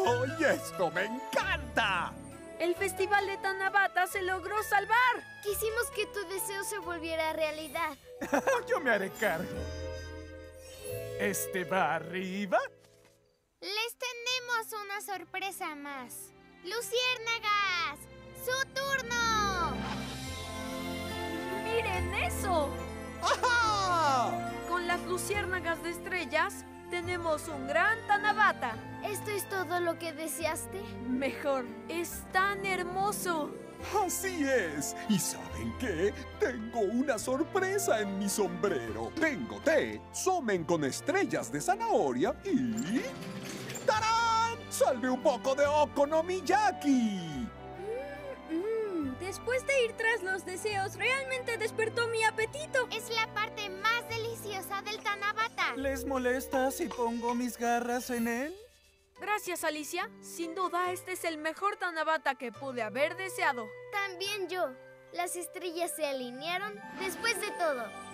¡Oh, y esto me encanta! El festival de Tanabata se logró salvar. Quisimos que tu deseo se volviera realidad. Yo me haré cargo. ¿Este va arriba? Les tenemos una sorpresa más. ¡Luciérnagas! ¡Su turno! ¡Miren eso! ¡Ajá! Con las luciérnagas de estrellas, tenemos un gran Tanabata. ¿Esto es todo lo que deseaste? Mejor, es tan hermoso. Así es. ¿Y saben qué? Tengo una sorpresa en mi sombrero. Tengo té, somen con estrellas de zanahoria y... ¡tarán! ¡Salve un poco de okonomiyaki! Después de ir tras los deseos, realmente despertó mi apetito. Es la parte más deliciosa del Tanabata. ¿Les molesta si pongo mis garras en él? Gracias, Alicia. Sin duda, este es el mejor Tanabata que pude haber deseado. También yo. Las estrellas se alinearon después de todo.